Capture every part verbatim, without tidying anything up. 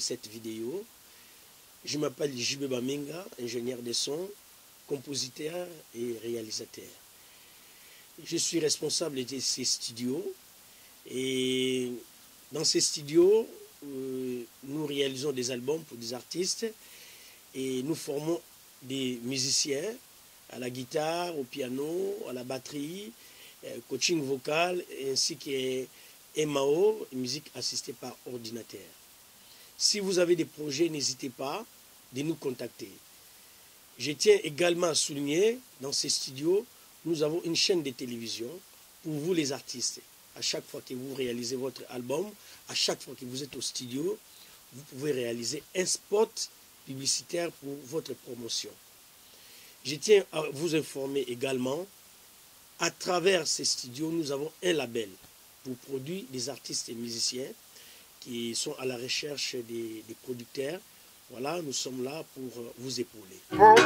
cette vidéo. Je m'appelle J B Bamenga, ingénieur de son, compositeur et réalisateur. Je suis responsable de ces studios et dans ces studios, euh, nous réalisons des albums pour des artistes et nous formons des musiciens à la guitare, au piano, à la batterie, euh, coaching vocal ainsi que M A O, musique assistée par ordinateur. Si vous avez des projets, n'hésitez pas de nous contacter. Je tiens également à souligner, dans ces studios, nous avons une chaîne de télévision pour vous les artistes. À chaque fois que vous réalisez votre album, à chaque fois que vous êtes au studio, vous pouvez réaliser un spot publicitaire pour votre promotion. Je tiens à vous informer également, à travers ces studios, nous avons un label pour produire des artistes et musiciens qui sont à la recherche des, des producteurs. Voilà, nous sommes là pour vous épauler.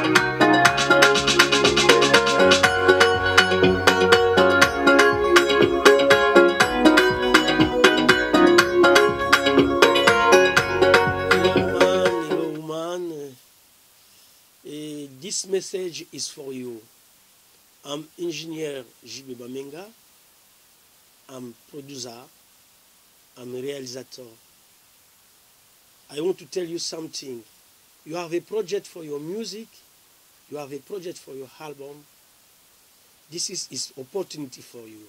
This message is for you. I'm engineer J B Bamenga. I'm producer. I'm a realizator. I want to tell you something. You have a project for your music. You have a project for your album. This is is opportunity for you.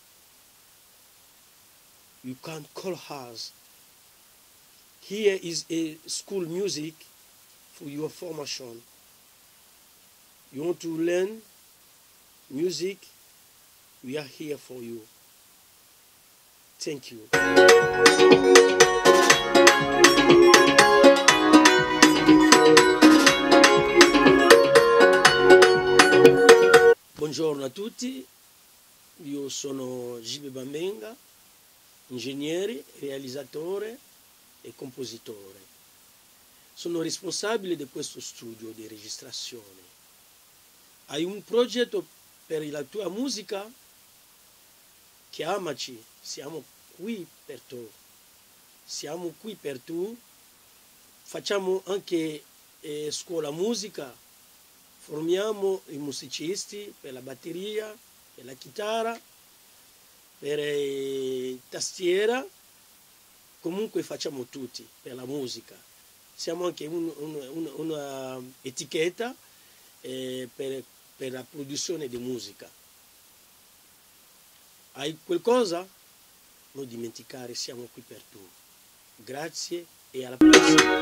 You can call us. Here is a school music for your formation. You want to learn music, we are here for you. Thank you. Buongiorno a tutti, io sono J B Bamenga, ingegnere, realizzatore e compositore. Sono responsabile di questo studio di registrazione. Hai un progetto per la tua musica? Chiamaci, siamo qui per te. Siamo qui per te. Facciamo anche eh, scuola musica, formiamo i musicisti per la batteria, per la chitarra, per la tastiera, comunque facciamo tutti per la musica. Siamo anche un, un, un, una etichetta eh, per per la produzione di musica. Hai qualcosa? Non dimenticare, siamo qui per tu. Grazie e alla prossima.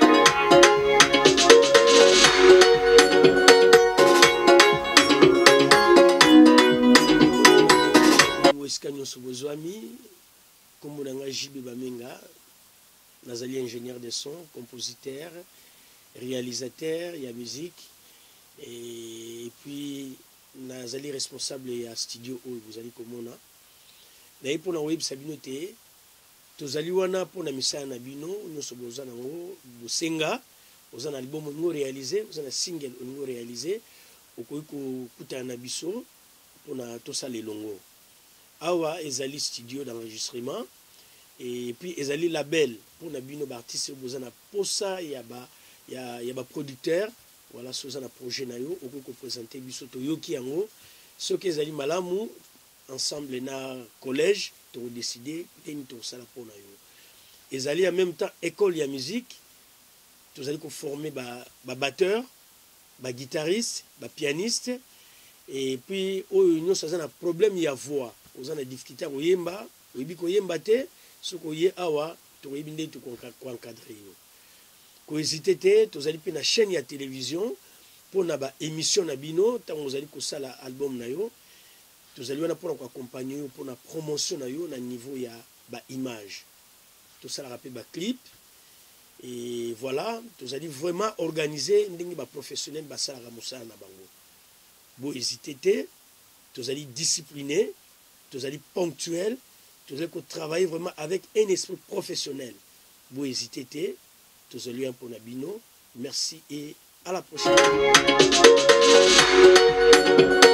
Escanyo Sobozwami, comme on a J B Bamenga, nazali ingénieur de son, compositeur, réalisateur, il y a musique. Et puis, nazali responsable ya studio oyo bozali komona. Na pour na web sabino te, tozali wana pour na misala na bino, nyonso boza nango bosenga, boza na album ngo réaliser, boza na single ngo réaliser, okoki kokutana na biso pour na tosala elongo. Awa ezali studio d'enregistrement et puis ezali label pour na bino ba artiste boza na posa ya ba ya ya ba producteur. Voilà ce que un projet nayo oko ko présenter biso to yoki yango ce que ezali malamu ensemble na collège to décider teni to sala pona yo ezali en même temps école ya musique to zali ko former ba ba batteur ba guitariste ba pianiste et puis oyo nyonso za na problème ya voix oza na difficulté ko yemba oyibi ko yemba te ce ko ye awa to yibi nde to ko encadrer yo. Hésitez te, tozali pe na chaîne ya télévision pour na ba émission na bino tant vous allez ko sala album na yo tozali wana pour accompagner pour na promotion na yo na niveau ya ba image to sala pe ba clip et voilà tozali vraiment organiser ndenge ba professionnel ba sala ga musala na bango bo hésitez te tozali discipliné tozali ponctuel tozali ko travailler vraiment avec un esprit professionnel bo hésitez te. Tozali un pour Nabino. Merci et à la prochaine.